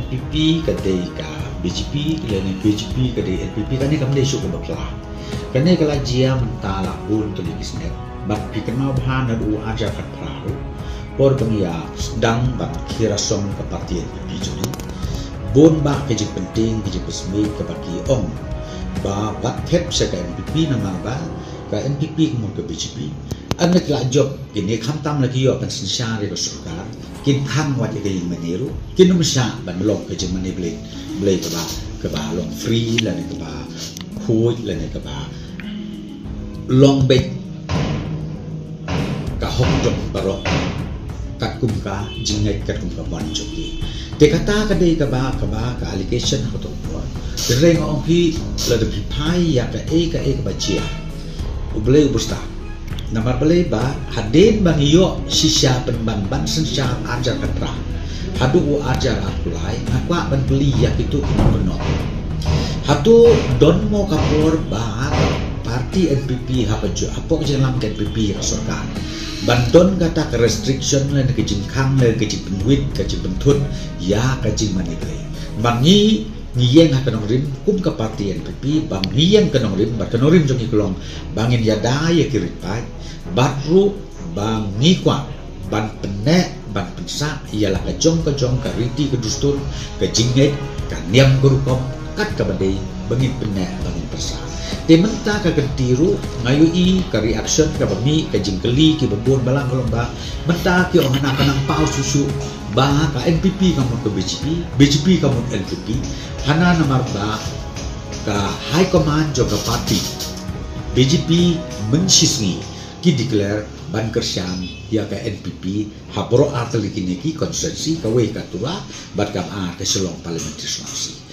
NPP kadai ka BJP ilani BJP kadai NPP kani kam dei syuk bakla kani kala jia mentala bun to likisnet bak pikna bahan adu aja kat prahu por pengia sedang bak kira song ke parti NPP juni bun ba kejik penting kejik pesmi ke baki ong ba bat thep sa ka NPP nama ba ka NPP kemun ke BJP anak la job kini khantam lagi yo kan sinsari do surkar kin khang wat ke yang meniru kin numsa ban long ke jeng mani blei ke ba long free la ne ke ba khui la ne ke ba long bet ka hok jong baro kat kum ka jingai kat kum ka ban joki te kata ka dei ka ba ka allegation ko to reng ong hi la de pai ya ka ka ba chia ublei ubusta nama pelai ba hadin bang iyo sisya penban sensya ajar katra hadu ajar apulai akwa ban beli yak itu benar hatu don mo kapor ba parti NPP hapajo apok jelam NPP rasokan banton kata ke restriction le ke jingkang le ke jingpenwit ke jingpentun ya ke jingmanipulai bangi ngiyeng kanong rim kum ka parti NPP bang ngiyeng kanong rim bar kanong rim jong ikulong bangin yada ya kirit pai batru bang ngikwa ban penek ban pensa ialah kejong ka riti ke dustur ke jinget ka niam gurukom kat ka badai bangin penek bangin persa tementa ka ketiru ngayui ka reaction ka bami ka jingkeli ki bebon balang kolomba menta ki orang nak kanang pau susu ba ka NPP kamu ke BJP kamu NPP hana nomor ba ka high command juga parti BJP mensisngi ki declare ban kersyam ya ka NPP habro atli kini ki konsensi ka we ka tura bat kam a ke selong parliamentary Sulawesi